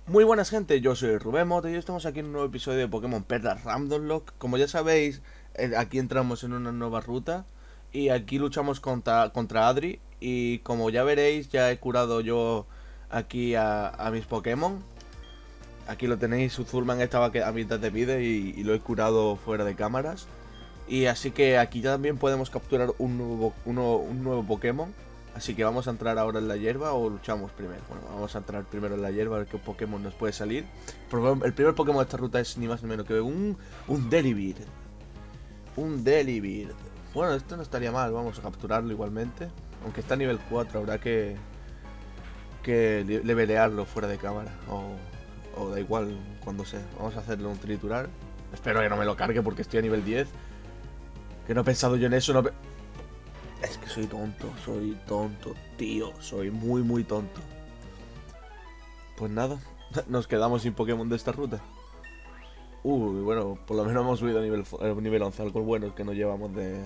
Muy buenas gente, yo soy Rubén Moto y hoy estamos aquí en un nuevo episodio de Pokémon Perla Random Lock. Como ya sabéis, aquí entramos en una nueva ruta y aquí luchamos contra Adri. Y como ya veréis, ya he curado yo aquí a mis Pokémon. Aquí lo tenéis, su Zulman estaba a mitad de vida y lo he curado fuera de cámaras. Y así que aquí también podemos capturar un nuevo Pokémon. Así que vamos a entrar ahora en la hierba o luchamos primero. Bueno, vamos a entrar primero en la hierba a ver qué Pokémon nos puede salir. El primer Pokémon de esta ruta es ni más ni menos que un Delibird. Un Delibird. Bueno, esto no estaría mal, vamos a capturarlo igualmente. Aunque está a nivel 4, habrá que levelearlo fuera de cámara. O da igual cuando sea. Vamos a hacerle un triturar. Espero que no me lo cargue porque estoy a nivel 10. Que no he pensado yo en eso, Es que soy tonto, tío. Soy muy tonto. Pues nada, nos quedamos sin Pokémon de esta ruta. Bueno, por lo menos hemos subido a nivel 11. Algo bueno que nos llevamos de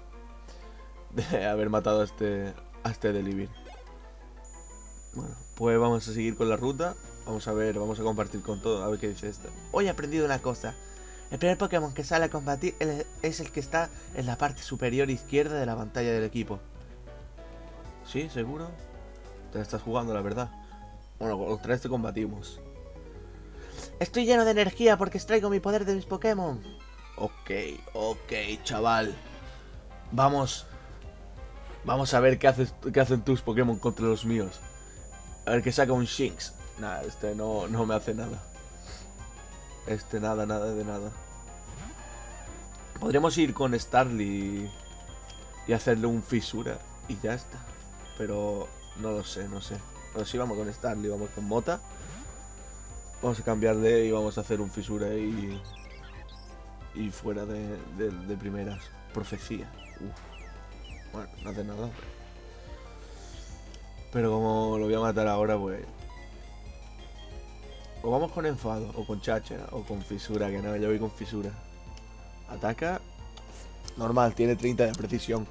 haber matado a este Delibird. Bueno, pues vamos a seguir con la ruta. Vamos a ver, vamos a compartir con todo. A ver qué dice esta. Hoy he aprendido una cosa. El primer Pokémon que sale a combatir es el que está en la parte superior izquierda de la pantalla del equipo. ¿Sí? ¿Seguro? Te la estás jugando, la verdad. Bueno, contra este combatimos. Estoy lleno de energía porque extraigo mi poder de mis Pokémon. Ok, chaval. Vamos a ver qué hacen tus Pokémon contra los míos. A ver qué saca un Shinx. Nah, este no me hace nada. Nada de nada. Podríamos ir con Starly y hacerle un fisura y ya está. Pero no lo sé. Pero si vamos con Starly, vamos con Mota. Vamos a cambiarle y vamos a hacer un fisura y fuera de primeras. Profecía. Bueno, no hace nada. Pero como lo voy a matar ahora, pues... O vamos con enfado, o con cháchara, o con fisura, que no, yo voy con fisura. Ataca. Normal, tiene 30 de precisión.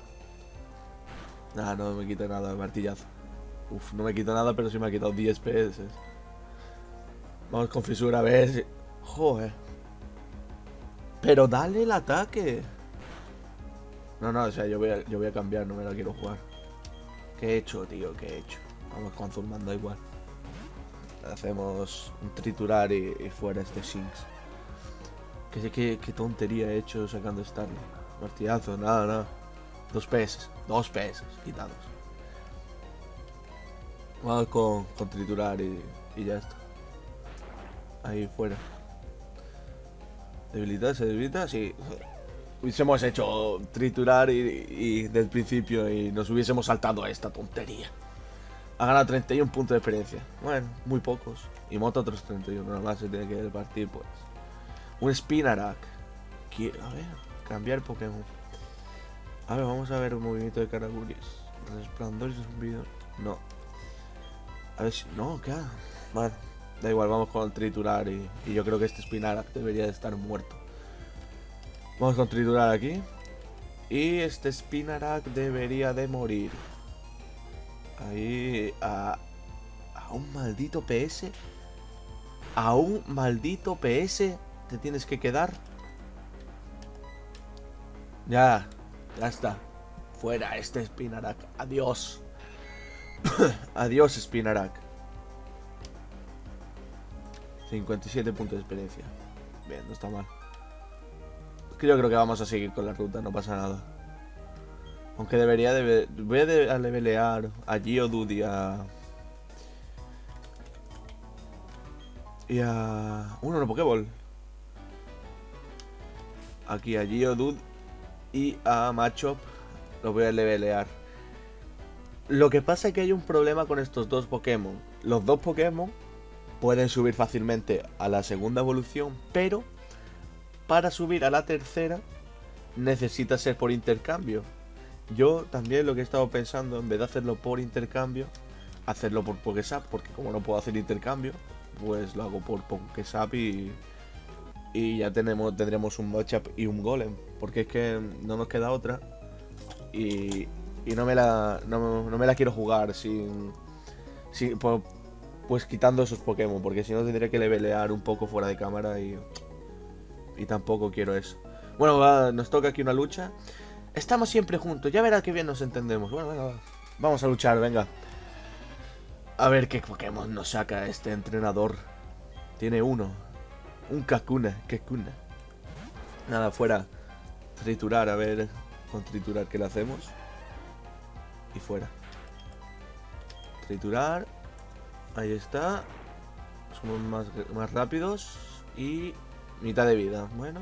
Nada, no me quita nada de martillazo. No me quita nada, pero sí me ha quitado 10 PS. Vamos con fisura, a ver si... Joder. Pero dale el ataque. No, o sea, yo voy a cambiar, no me la quiero jugar. ¿Qué he hecho, tío? ¿Qué he hecho? Vamos con Zulman, da igual. Hacemos un triturar y fuera este Shinx. Qué tontería he hecho sacando Starly. Martillazo, nada. 2 PS, quitados. Vamos con triturar y ya está. Ahí fuera. ¿Se debilita? Sí. Hubiésemos hecho triturar y del principio y nos hubiésemos saltado a esta tontería. Ha ganado 31 puntos de experiencia. Bueno, muy pocos. Y Mota otros 31. Nada más se tiene que partir, pues. Un Spinarak. A ver, cambiar Pokémon. A ver, vamos a ver un movimiento de Caraguris. Resplandor y zumbido. No. A ver si... No, ¿qué? Vale. Da igual, vamos con el triturar y yo creo que este Spinarak debería de estar muerto. Vamos con triturar aquí. Y este Spinarak debería de morir. Ahí a un maldito PS. A un maldito PS te tienes que quedar. Ya está. Fuera este Spinarak. Adiós. Adiós Spinarak. 57 puntos de experiencia. Bien, no está mal. Es que yo creo que vamos a seguir con la ruta, no pasa nada. Aunque voy a levelear a Geodude y a... no Pokéball. Aquí a Geodude y a Machop lo voy a levelear. Lo que pasa es que hay un problema con estos dos Pokémon. Los dos Pokémon pueden subir fácilmente a la segunda evolución, pero para subir a la tercera necesita ser por intercambio. Yo también lo que he estado pensando, en vez de hacerlo por intercambio, hacerlo por Pokésap, porque como no puedo hacer intercambio, pues lo hago por Pokésap y ya tendremos un Machop y un Golem, porque es que no nos queda otra y no me la quiero jugar sin pues quitando esos Pokémon, porque si no tendría que levelear un poco fuera de cámara y tampoco quiero eso. Bueno, nos toca aquí una lucha. Estamos siempre juntos, ya verás que bien nos entendemos. Bueno, venga, vamos a luchar, venga. A ver qué Pokémon nos saca este entrenador. Tiene uno. Un Kakuna. Nada, fuera. Triturar, a ver. Con triturar, ¿qué le hacemos? Y fuera. Triturar. Ahí está. Somos más rápidos. Y mitad de vida. Bueno.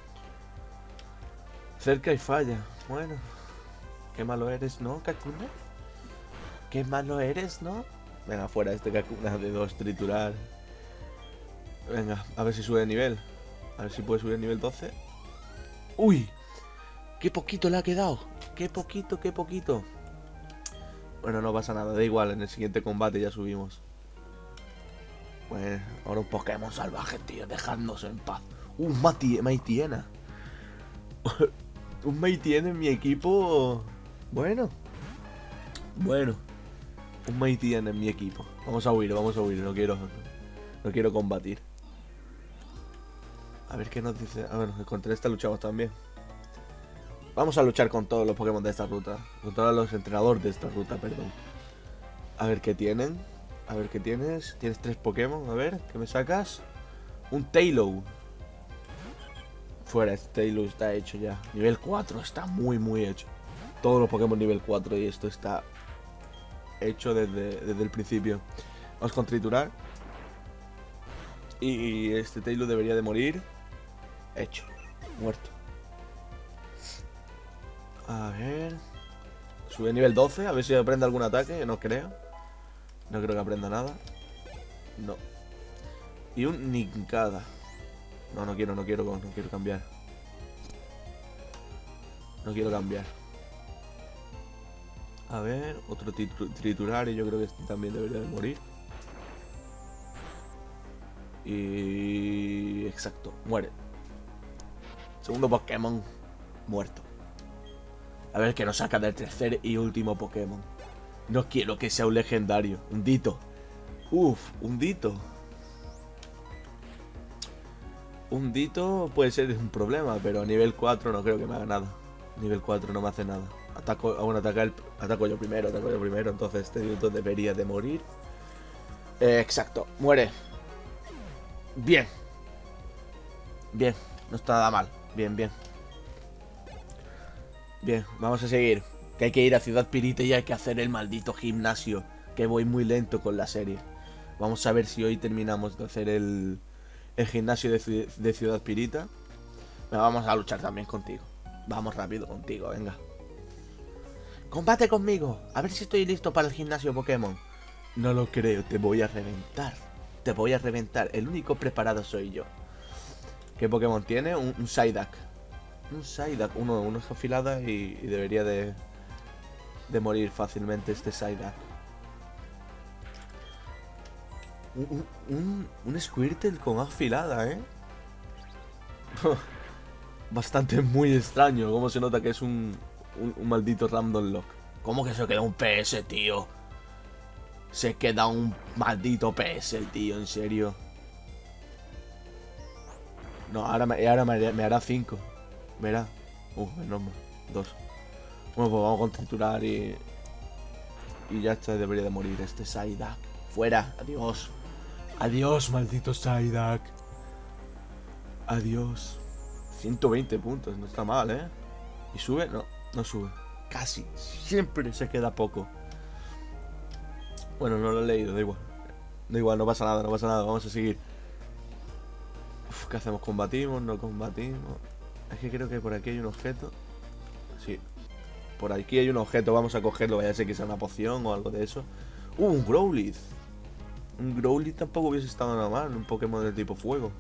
Cerca y falla. Bueno. Qué malo eres, ¿no, Kakuna? Qué malo eres, ¿no? Venga, fuera este Kakuna de 2, triturar. Venga, a ver si sube de nivel. A ver si puede subir de nivel 12. ¡Uy! ¡Qué poquito le ha quedado! ¡Qué poquito, qué poquito! Bueno, no pasa nada, da igual, en el siguiente combate ya subimos. Bueno, ahora un Pokémon salvaje, tío, dejadnos en paz. Un Maitiena. Un Maitiena en mi equipo. Bueno. Un Maitiena en mi equipo. Vamos a huir, no quiero combatir. A ver qué nos dice. Ah, bueno, contra esta luchamos también. Vamos a luchar con todos los Pokémon de esta ruta. Con todos los entrenadores de esta ruta, perdón. A ver qué tienen. A ver qué tienes. Tienes 3 Pokémon. A ver, ¿qué me sacas? Un Taillow. Fuera, este Taillow está hecho ya. Nivel 4, está muy hecho. Todos los Pokémon nivel 4 y esto está hecho desde el principio. Vamos con triturar. Y este Taillow debería de morir. Hecho. Muerto. A ver. Sube a nivel 12. A ver si aprende algún ataque. No creo. No creo que aprenda nada. No. Y un Nincada. No quiero cambiar. No quiero cambiar. A ver. Otro triturar. Y yo creo que este también debería de morir. Y... exacto. Muere. Segundo Pokémon. Muerto. A ver qué nos saca del tercer y último Pokémon. No quiero que sea un legendario. Un Ditto. Uf, un Ditto. Un Ditto puede ser un problema, pero a nivel 4 no creo que me haga nada. Nivel 4 no me hace nada. Ataco yo primero, entonces este Ditto debería de morir. Exacto, muere. Bien. Bien, no está nada mal. Bien, vamos a seguir. Que hay que ir a Ciudad Pirita y hay que hacer el maldito gimnasio. Que voy muy lento con la serie. Vamos a ver si hoy terminamos de hacer el gimnasio de Ciudad Pirita. Vamos a luchar también contigo. Vamos rápido contigo, venga. Combate conmigo. A ver si estoy listo para el gimnasio Pokémon. No lo creo, te voy a reventar. Te voy a reventar. El único preparado soy yo. ¿Qué Pokémon tiene? Un Psyduck. Un Psyduck. Una hoja afilada y debería de morir fácilmente este Psyduck. Un Squirtle con afilada, ¿eh? Bastante muy extraño. Cómo se nota que es un maldito Random Lock. ¿Cómo que se queda un PS, tío? Se queda un maldito PS, el tío, en serio. No, ahora me hará 5. Verá. Menos mal. 2. Bueno, pues vamos con triturar y ya está, debería de morir este Psyduck. Fuera, adiós. Adiós, maldito Psyduck. Adiós. 120 puntos, no está mal, ¿eh? ¿Y sube? No, no sube. Casi. Siempre se queda poco. Bueno, no lo he leído, da igual. Da igual, no pasa nada, vamos a seguir. Uf, ¿qué hacemos? ¿Combatimos? ¿No combatimos? Es que creo que por aquí hay un objeto. Sí. Por aquí hay un objeto, vamos a cogerlo, vaya a ser que sea una poción o algo de eso. Un Growlithe. Un Growlithe tampoco hubiese estado nada mal, un Pokémon de tipo fuego.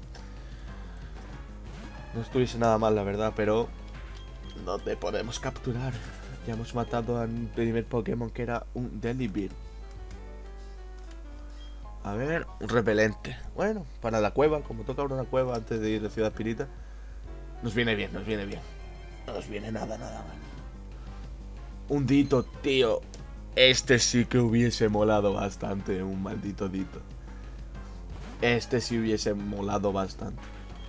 No estuviese nada mal, la verdad, pero no te podemos capturar. Ya hemos matado al primer Pokémon, que era un Delibird. A ver, un repelente. Bueno, para la cueva, como toca ahora una cueva antes de ir a Ciudad Pirita, nos viene bien. No nos viene nada mal. Un Ditto, tío. Este sí que hubiese molado bastante, un maldito dito. Este sí hubiese molado bastante.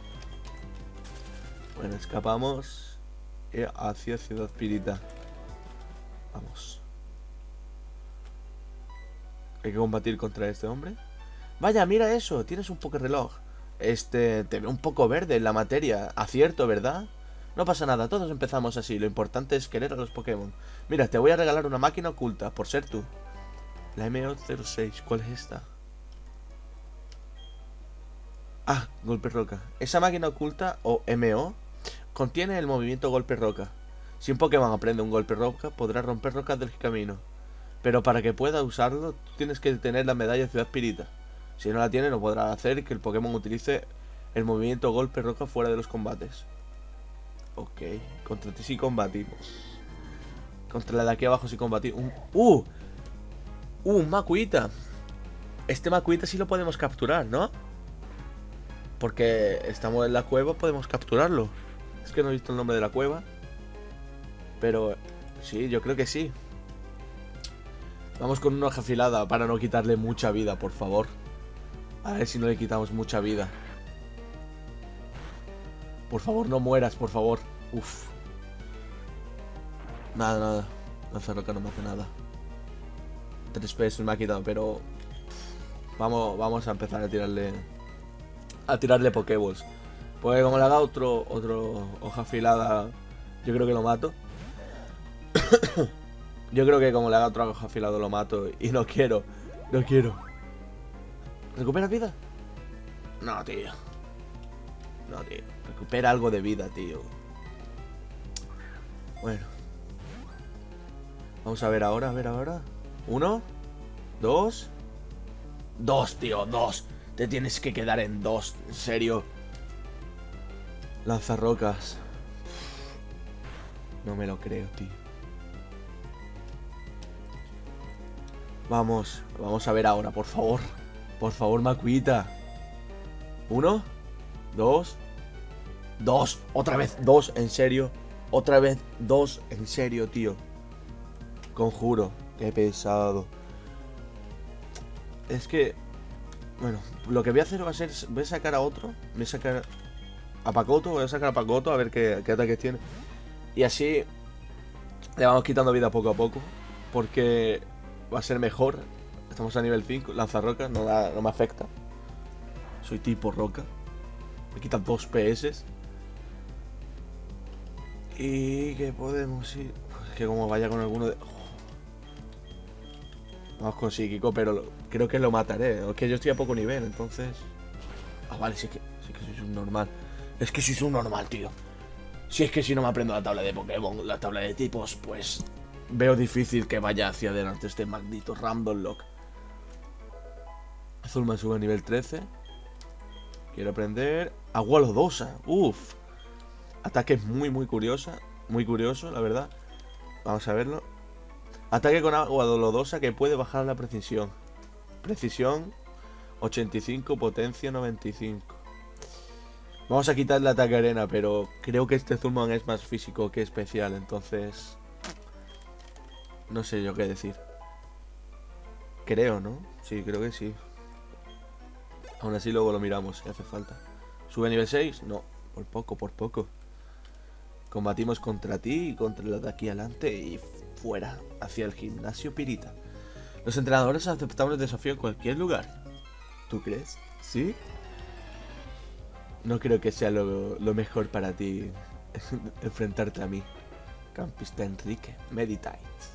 Bueno, escapamos hacia Ciudad Pirita. Vamos. Hay que combatir contra este hombre. Vaya, mira eso, tienes un Pokéreloj. Te ve un poco verde en la materia. Acierto, ¿verdad? No pasa nada, todos empezamos así. Lo importante es querer a los Pokémon. Mira, te voy a regalar una máquina oculta, por ser tú. La MO06, ¿cuál es esta? Ah, Golpe Roca. Esa máquina oculta, o MO, contiene el movimiento Golpe Roca. Si un Pokémon aprende un Golpe Roca, podrá romper rocas del camino. Pero para que pueda usarlo, tienes que tener la medalla Ciudad Pirita. Si no la tiene, no podrá hacer que el Pokémon utilice el movimiento Golpe Roca fuera de los combates. Ok, contra ti sí combatimos. Contra la de aquí abajo sí combatimos. Un Makuhita. Este Makuhita sí lo podemos capturar, ¿no? Porque estamos en la cueva, podemos capturarlo. Es que no he visto el nombre de la cueva. Pero sí, yo creo que sí. Vamos con una hoja afilada para no quitarle mucha vida, por favor. A ver si no le quitamos mucha vida. Por favor, no mueras, por favor. Uf. Nada, nada. Lanzarroca no me hace nada. 3 PS me ha quitado, pero... Vamos a empezar a tirarle... Pokéballs. Pues como le haga otro hoja afilada, yo creo que lo mato. Yo creo que como le haga otro hoja afilado lo mato. Y no quiero. No quiero. ¿Recupera vida? No, tío. No, tío. Recupera algo de vida, tío. Bueno. Vamos a ver ahora, a ver ahora. 1, 2. 2, tío, 2. Te tienes que quedar en 2. En serio. Lanzarrocas. No me lo creo, tío. Vamos a ver ahora, por favor. Por favor, Makuhita. 1, 2. 2. Otra vez 2, en serio. Otra vez 2, en serio, tío. Conjuro. Qué pesado. Es que... Bueno, lo que voy a hacer va a ser... Voy a sacar a otro. Voy a sacar a Pakoto. Voy a sacar a Pakoto a ver qué ataques tiene. Y así le vamos quitando vida poco a poco. Porque va a ser mejor. Estamos a nivel 5. Lanzarrocas no me afecta. Soy tipo roca. Me quitan 2 PS. Y que podemos ir... Pues que como vaya con alguno de... Vamos con psíquico, pero creo que lo mataré. Es que yo estoy a poco nivel, entonces... Ah, vale, sí que soy un normal. Es que soy un normal, tío. Si es que si no me aprendo la tabla de Pokémon, la tabla de tipos, pues... Veo difícil que vaya hacia adelante este maldito Random Lock. Azul me sube a nivel 13. Quiero aprender... Agua lodosa. Uf. Ataque muy curioso, la verdad. Vamos a verlo. Ataque con agua lodosa que puede bajar la precisión. Precisión 85, potencia 95. Vamos a quitarle ataque arena, pero creo que este Zulman es más físico que especial, entonces... No sé yo qué decir. Creo, ¿no? Sí, creo que sí. Aún así luego lo miramos si hace falta. ¿Sube a nivel 6? No, por poco, por poco. Combatimos contra ti y contra el de aquí adelante y fuera, hacia el gimnasio Pirita. Los entrenadores aceptamos el desafío en cualquier lugar. ¿Tú crees? ¿Sí? No creo que sea lo mejor para ti enfrentarte a mí. Campista Enrique, Meditate.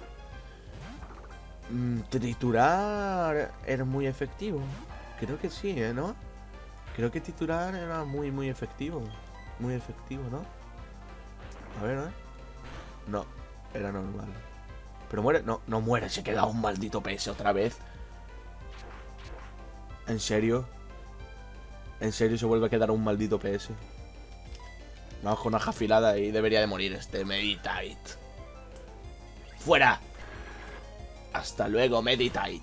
Triturar era muy efectivo. Creo que sí, ¿no? Creo que triturar era muy efectivo. Muy efectivo, ¿no? A ver, ¿eh? No, era normal. ¿Pero muere? No, no muere, se queda un maldito PS otra vez. ¿En serio? ¿En serio se vuelve a quedar un maldito PS? Vamos con una hoja afilada y debería de morir este Meditate. ¡Fuera! Hasta luego, Meditate.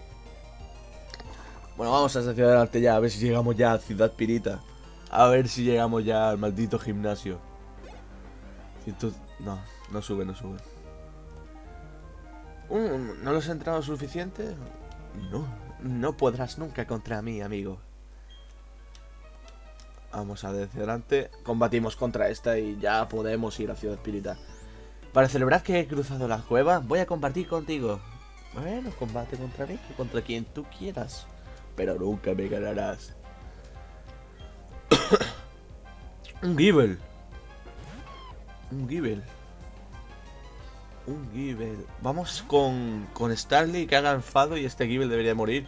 Bueno, vamos hacia adelante ya, a ver si llegamos ya a Ciudad Pirita. A ver si llegamos ya al maldito gimnasio. No, no sube, no sube. ¿No los he entrenado suficiente? No, no podrás nunca contra mí, amigo. Vamos a adelante. Combatimos contra esta y ya podemos ir a Ciudad Espírita. Para celebrar que he cruzado la cueva, voy a compartir contigo. Bueno, combate contra mí, contra quien tú quieras. Pero nunca me ganarás. Un Gible. Un Gible. Un Gible. Vamos con Starly, que haga enfado y este Gible debería morir.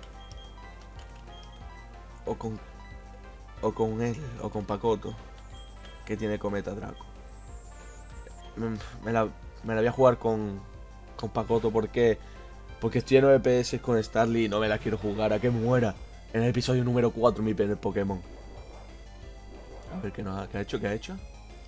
O con él, o con Pacoto, que tiene Cometa Draco. Me la voy a jugar con Pacoto porque estoy lleno de PS con Starly y no me la quiero jugar a que muera en el episodio número 4 mi primer Pokémon. A ver qué ha hecho, ¿qué ha hecho?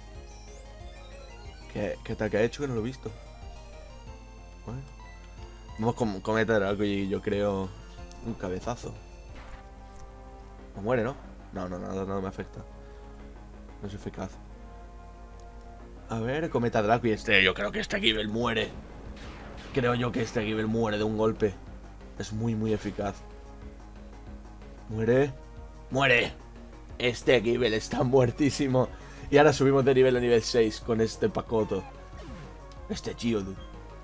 ¿Qué tal que ha hecho? Que no lo he visto. Bueno, vamos con Cometa Draco y yo creo un cabezazo. No muere, ¿no? No me afecta. No es eficaz. A ver, Cometa Draco y yo creo que este Gible muere. Creo yo que este Gible muere de un golpe. Es muy eficaz. Muere. ¡Muere! Este Gible está muertísimo. Y ahora subimos de nivel a nivel 6 con este Pacoto. Este Geodude.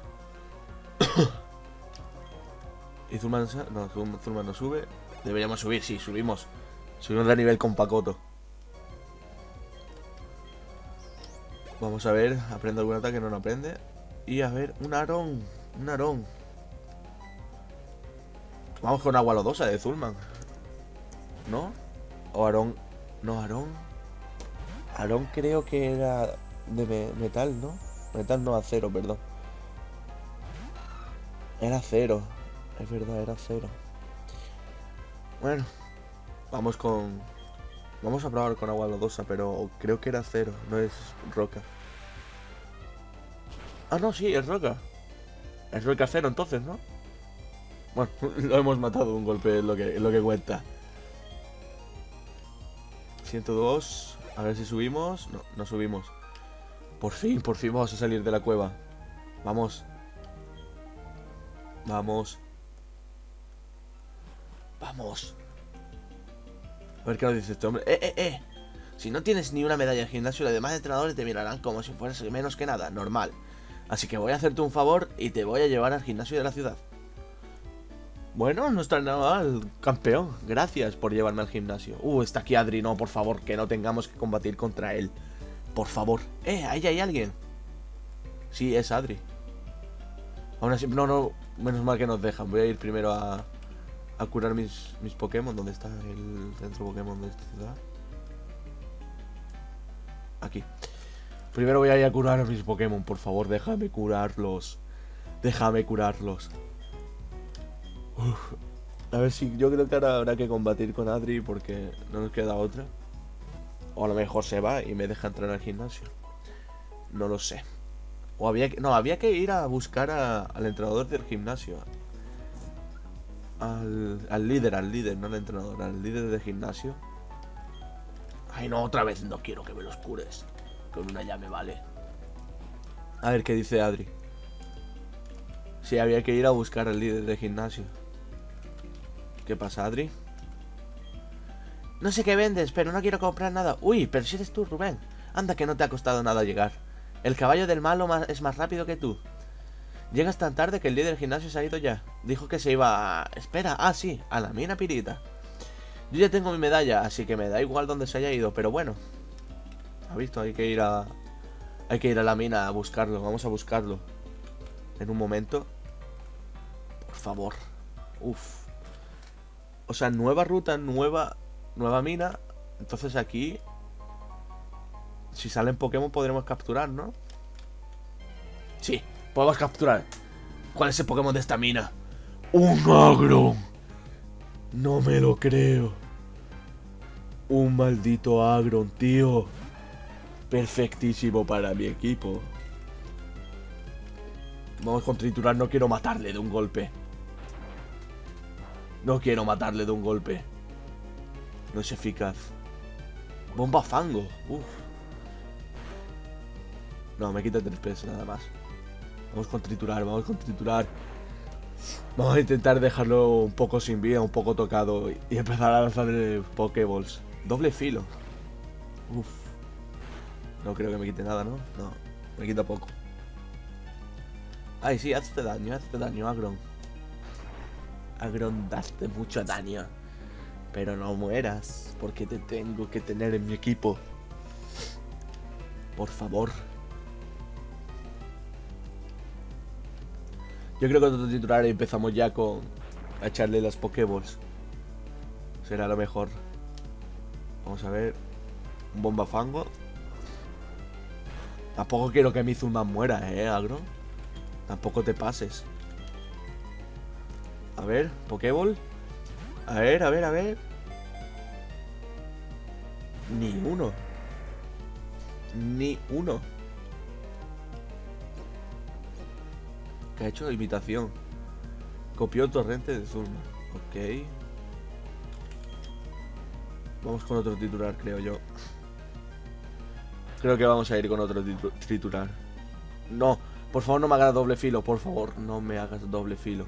¿Y Zulman? No, Zulman no sube. Deberíamos subir, sí, subimos. Subimos de nivel con Pacoto. Vamos a ver, aprende algún ataque, no aprende. Y a ver, un Aron. Un Aron. Vamos con agua lodosa de Zulman. ¿No? O Aron. No, Aron. Aron creo que era de metal, ¿no? Metal no, acero, perdón. Era acero. Es verdad, era acero. Bueno. Vamos a probar con agua lodosa, pero creo que era acero, no es roca. Ah, no, sí, es roca. Es roca acero entonces, ¿no? Bueno, lo hemos matado de un golpe, es lo que cuenta. 102. A ver si subimos. No, no subimos. Por fin vamos a salir de la cueva. Vamos. Vamos. Vamos. A ver qué nos dice este hombre. Si no tienes ni una medalla en gimnasio, los demás entrenadores te mirarán como si fueras menos que nada, normal. Así que voy a hacerte un favor y te voy a llevar al gimnasio de la ciudad. Bueno, no está nada mal, campeón. Gracias por llevarme al gimnasio. Está aquí Adri, no, por favor, que no tengamos que combatir contra él. Por favor. Ahí hay alguien. Sí, es Adri. Aún así, no, menos mal que nos dejan. Voy a ir primero a curar mis Pokémon. ¿Dónde está el centro Pokémon de esta ciudad? Aquí. Primero voy a ir a curar a mis Pokémon. Por favor, déjame curarlos. Déjame curarlos. A ver si yo creo que ahora habrá que combatir con Adri porque no nos queda otra. O a lo mejor se va y me deja entrar al gimnasio. No lo sé. O había que ir a buscar al entrenador del gimnasio. Al líder, no al entrenador, al líder del gimnasio. Ay, no, otra vez no quiero que me los cures. Con una llave vale. A ver qué dice Adri. Sí, había que ir a buscar al líder del gimnasio. ¿Qué pasa, Adri? No sé qué vendes, pero no quiero comprar nada. Uy, pero si eres tú, Rubén. Anda que no te ha costado nada llegar. El caballo del malo es más rápido que tú. Llegas tan tarde que el líder del gimnasio se ha ido ya. Dijo que se iba a... Espera, sí, a la mina pirita. Yo ya tengo mi medalla, así que me da igual donde se haya ido, pero bueno. ¿Ha visto? Hay que ir a la mina a buscarlo. Vamos a buscarlo. En un momento. Por favor. Uf. O sea, nueva ruta, nueva mina. Entonces aquí, si salen Pokémon podremos capturar, ¿no? Sí, podemos capturar. ¿Cuál es el Pokémon de esta mina? ¡Un Agron! No me lo creo. Un maldito Agron, tío. Perfectísimo para mi equipo. Vamos con triturar, no quiero matarle de un golpe. No quiero matarle de un golpe. No es eficaz. Bomba fango. Uf. No, me quita 3 PS nada más. Vamos con triturar, vamos con triturar. Vamos a intentar dejarlo un poco sin vida, un poco tocado. Y empezar a lanzarle Pokéballs. Doble filo. Uf. No creo que me quite nada, ¿no? No, me quita poco. Ay, sí, hazte daño, Agron. Agron, daste mucho daño. Pero no mueras, porque te tengo que tener en mi equipo. Por favor. Yo creo que otro titular empezamos ya con a echarle las Pokéballs. Será lo mejor. Vamos a ver. Un bombafango. Tampoco quiero que Mizulman muera, Agro. Tampoco te pases. A ver, Pokéball. A ver, a ver, a ver. Ni uno. Ni uno. ¿Qué ha hecho? Imitación. Copió torrente de Zulma. Ok. Vamos con otro titular, creo yo. Creo que vamos a ir con otro titular. No, por favor no me hagas doble filo. Por favor, no me hagas doble filo.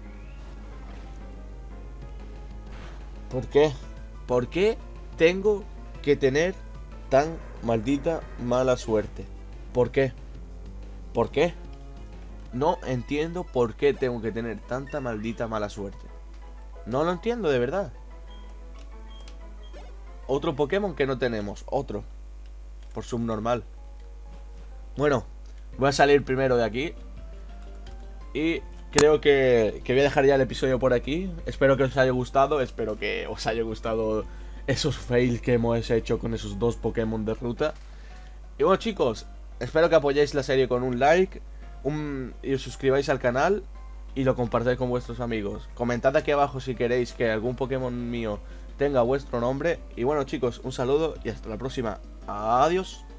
¿Por qué? ¿Por qué tengo que tener tan maldita mala suerte? ¿Por qué? ¿Por qué? No entiendo por qué tengo que tener tanta maldita mala suerte. No lo entiendo, de verdad. Otro Pokémon que no tenemos. Otro. Por subnormal. Bueno, voy a salir primero de aquí. Y creo que voy a dejar ya el episodio por aquí. Espero que os haya gustado. Espero que os haya gustado esos fails que hemos hecho con esos dos Pokémon de ruta. Y bueno, chicos, espero que apoyéis la serie con un like. Y os suscribáis al canal y lo compartáis con vuestros amigos. Comentad aquí abajo si queréis que algún Pokémon mío tenga vuestro nombre. Y bueno, chicos, un saludo y hasta la próxima. Adiós.